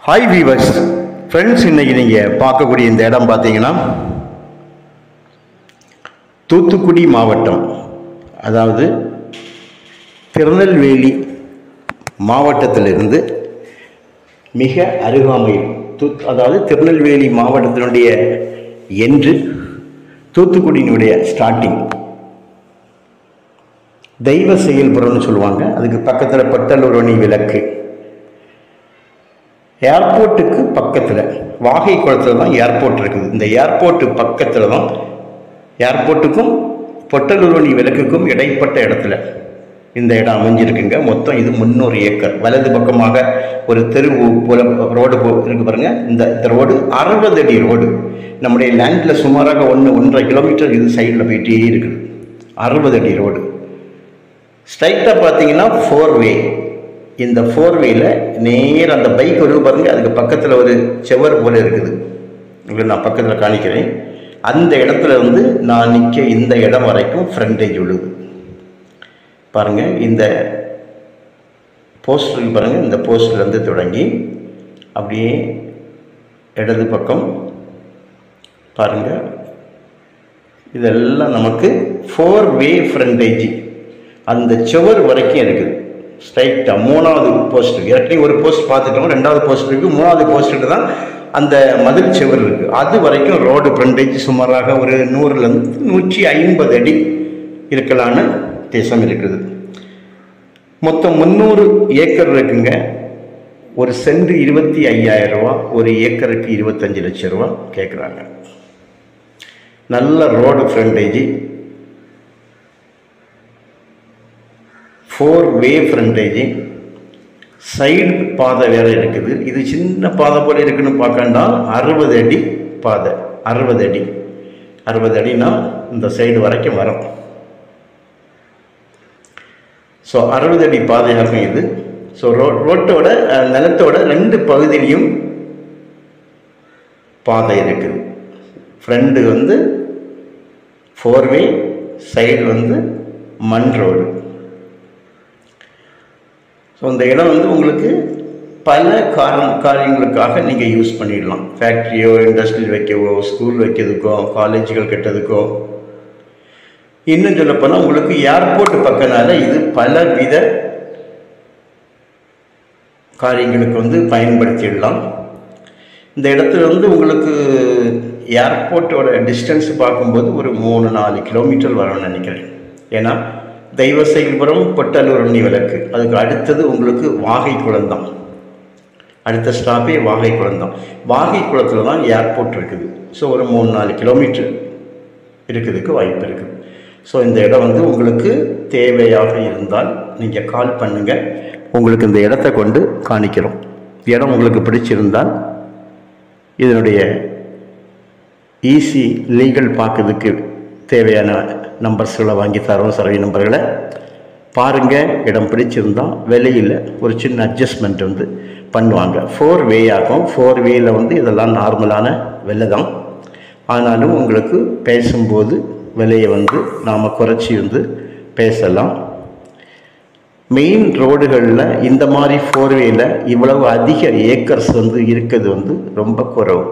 Hi viewers friends, இன்னைக்கு நீங்கள் பார்க்கக்கூடிய இந்த இடம் பார்த்தீங்கன்னா தூத்துக்குடி மாவட்டம், அதாவது திருநெல்வேலி மாவட்டத்திலிருந்து மிக அருகாமையில் அதாவது திருநெல்வேலி மாவட்டத்தினுடைய என்று தூத்துக்குடியினுடைய ஸ்டார்டிங் தெய்வ செயல்புறம்னு சொல்லுவாங்க. அதுக்கு பக்கத்தில் பட்டலூரணி விளக்கு, ஏர்போர்ட்டுக்கு பக்கத்தில் வாகை குளத்தில் தான் ஏர்போர்ட் இருக்குது. இந்த ஏர்போர்ட்டு பக்கத்தில் தான், ஏர்போர்ட்டுக்கும் பொட்டலூரணி விளக்குக்கும் இடைப்பட்ட இடத்துல இந்த இடம் அமைஞ்சிருக்குங்க. மொத்தம் இது 300 ஏக்கர். வலது பக்கமாக ஒரு தெரு போல ரோடு இருக்கு பாருங்க. இந்த ரோடு 60 அடி ரோடு. நம்முடைய லேண்டில் சுமாராக 1.5 கிலோமீட்டர் இது சைடில் போயிட்டே இருக்குது. 60 அடி ரோடு. ஸ்ட்ரைட்டாக பார்த்தீங்கன்னா 4 வே. இந்த 4 வேல நேராக அந்த பைக் வருது பாருங்க, அதுக்கு பக்கத்தில் ஒரு செவர் போல இருக்குது. உங்களுக்கு நான் பக்கத்தில் காணிக்கிறேன். அந்த இடத்துல வந்து நான் நிற்க இந்த இடம் வரைக்கும் ஃப்ரண்டேஜ் விழுது பாருங்க. இந்த போஸ்டருக்கு பாருங்க, இந்த போஸ்டர்லேருந்து தொடங்கி அப்படியே இடது பக்கம் பாருங்க, இதெல்லாம் நமக்கு 4 வே ஃப்ரண்டேஜ் அந்த செவர் வரைக்கும் இருக்குது. ஸ்ட்ரைட்டாக 3வது போஸ்டருக்கு, ஏற்கனவே ஒரு போஸ்ட் பார்த்துட்டோம், 2வது போஸ்டருக்கு, 3வது போஸ்டருக்கு தான் அந்த மதில் செவர் இருக்குது. அது வரைக்கும் ரோடு ஃப்ரண்டேஜ் சுமாராக ஒரு 100லேருந்து 150 அடி இருக்கலான்னு தேசம் இருக்குது. மொத்தம் 300 ஏக்கர் இருக்குங்க. ஒரு சென்ட் 25,000 ரூபா, ஒரு ஏக்கருக்கு 25 லட்சம் ரூபா கேட்குறாங்க. நல்ல road frontage, 4 way frontage, side பாதை வேற இருக்குது. இது சின்ன பாதை போல இருக்குன்னு பார்க்கண்டா 60 அடி பாதை. 60 அடினா இந்த சைடு வரைக்கும் வரும். ஸோ 60 அடி பாதையாகும் இது. ஸோ ரோட்டோட நிலத்தோட 2 பகுதியிலையும் பாதை இருக்குது. ஃப்ரண்ட் வந்து 4 வே, சைடு வந்து மண் ரோடு. ஸோ இந்த இடம் வந்து உங்களுக்கு பல காரியங்களுக்காக நீங்கள் யூஸ் பண்ணிடலாம். ஃபேக்ட்ரியோ, இண்டஸ்ட்ரியல் வைக்கவோ, ஸ்கூல் வைக்கிறதுக்கோ, காலேஜுகள் கட்டுறதுக்கோ, இன்னும் சொல்லப்போனால் உங்களுக்கு ஏர்போர்ட் பக்கனால இது பல வித காரியங்களுக்கு வந்து பயன்படுத்திடலாம். இந்த இடத்துல வந்து உங்களுக்கு ஏர்போர்ட்டோட டிஸ்டன்ஸ் பார்க்கும்போது ஒரு 3-4 கிலோமீட்டர் வரும்னு நினைக்கிறேன். ஏன்னா தெய்வ செயல்புறம், பொட்டலூரணி விளக்கு, அதுக்கு அடுத்தது உங்களுக்கு வாகை குளம். அடுத்த ஸ்டாப்பே வாகை குளம். வாகை குளத்தில் தான் ஏர்போர்ட் இருக்குது. ஸோ ஒரு 3-4 கிலோமீட்டர் இருக்கிறதுக்கு வாய்ப்பு இருக்குது. ஸோ இந்த இடம் வந்து உங்களுக்கு தேவையாக இருந்தால் நீங்கள் கால் பண்ணுங்கள். உங்களுக்கு இந்த இடத்த கொண்டு காணிக்கிறோம். இடம் உங்களுக்கு பிடிச்சிருந்தால் இதனுடைய ஈஸி லீகல் பார்க்கறதுக்கு தேவையான நம்பர்ஸ்களை வாங்கி தரோம். சர்வே நம்பர்களை பாருங்கள். இடம் பிடிச்சிருந்தால் விலையில் ஒரு சின்ன அட்ஜஸ்ட்மெண்ட் வந்து பண்ணுவாங்க. 4 வே ஆகும். 4 வேயில் வந்து இதெல்லாம் நார்மலான விலை தான். ஆனாலும் உங்களுக்கு பேசும்போது விலையை வந்து நாம் குறைச்சி வந்து பேசலாம். மெயின் ரோடுகளில் இந்த மாதிரி 4 வேயில் இவ்வளவு அதிக ஏக்கர்ஸ் வந்து இருக்கிறது வந்து ரொம்ப குறைவு.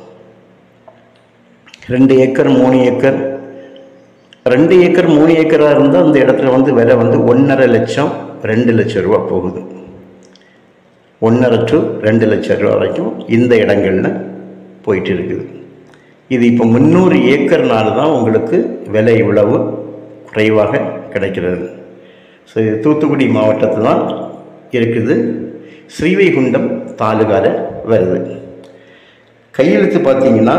2 ஏக்கர் 3 ஏக்கர் 2 ஏக்கர் 3 ஏக்கராக இருந்தால் அந்த இடத்துல வந்து விலை வந்து 1.5 லட்சம் 2 லட்சம் ரூபா போகுது. 1.5 to 2 லட்சம் ரூபா வரைக்கும் இந்த இடங்களில் போயிட்டு இருக்குது. இது இப்போ 300 ஏக்கர்னால தான் உங்களுக்கு விலை இவ்வளவு குறைவாக கிடைக்கிறது. ஸோ இது தூத்துக்குடி மாவட்டத்தில் தான் இருக்குது. ஸ்ரீவைகுண்டம் தாலுகாவில் வருது. கையெழுத்து பார்த்தீங்கன்னா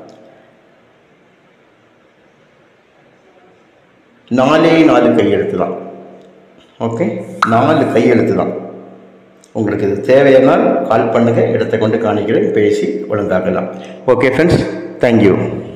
4 கையெழுத்து தான். ஓகே, 4 கையெழுத்து தான். உங்களுக்கு இது தேவையானால் கால் பண்ணுங்கள். இடத்தை கொண்டு காணிக்கிறேன், பேசி ஒழுங்காக்கலாம். Okay friends, thank you.